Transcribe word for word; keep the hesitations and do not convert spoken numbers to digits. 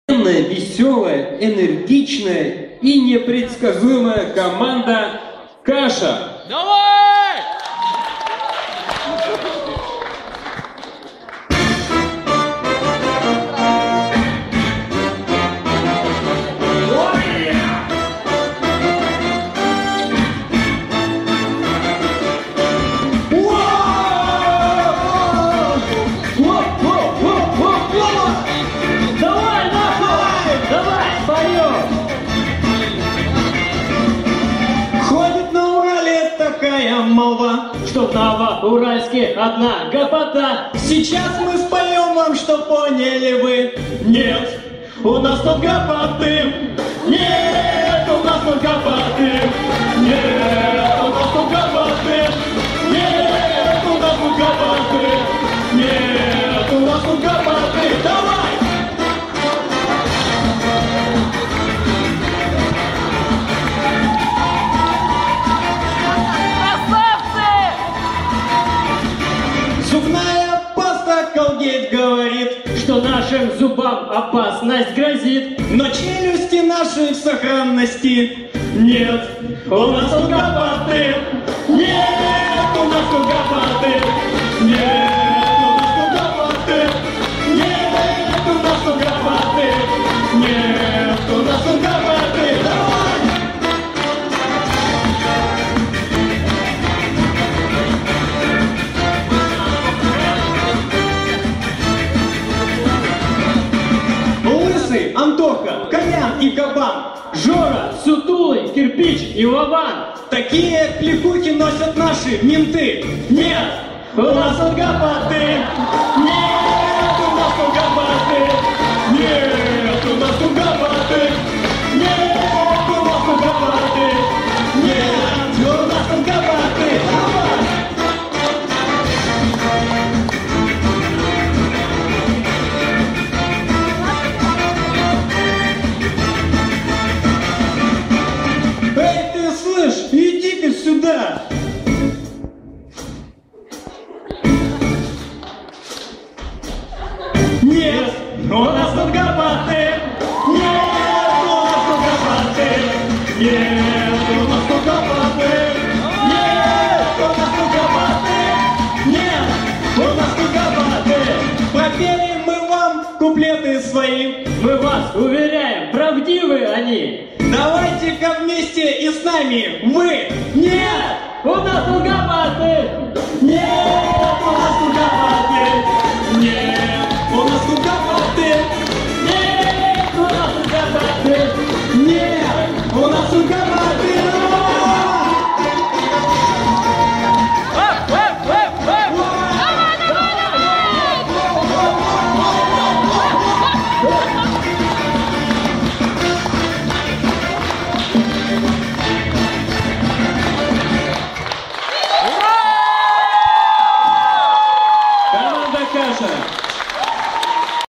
Веселая, энергичная и непредсказуемая команда «Каша». Давай! Молва, что в Новоуральске одна гопота. Сейчас мы споем вам, что поняли вы. Нет, у нас тут гопоты. Нет, у нас тут гопоты. Нет, у нас тут гопоты. Нет, у нас тут гопоты. Нет, у нас тут гопоты. Давай! Зубная паста Колгейт говорит, что нашим зубам опасность грозит. Но челюсти наши в сохранности. Нет, у нас тут гопоты. Нет, у нас тут гопоты. Нет, у нас тут гопоты. Нет, у нас тут гопоты. Нет, у нас тут гопоты. Давай! Антоха, Колян и Кабан, Жора, Сутулый, Кирпич и Вован. Такие кликухи носят наши менты. Нет, у нас тут гопоты. Нет, у нас тут гопоты. Нет, у нас тут гопоты. Нет, у нас тут гопоты. Нет, у нас тут гопоты. Давай! Иди-ка сюда! Нет, у нас тут гопоты! Нет, у нас тут гопоты! Нет, у нас тут гопоты! Нет, у нас тут гопоты! Нет, у нас тут гопоты! Пропели мы вам куплеты свои. Мы вас уверяем, правдивы они. Давайте-ка вместе и с нами вы! Нет! У нас тут гопоты! Нет! У нас тут гопоты! Нет! У нас тут гопоты! Нет! У нас тут гопоты! Нет! У нас тут гопоты! Давай!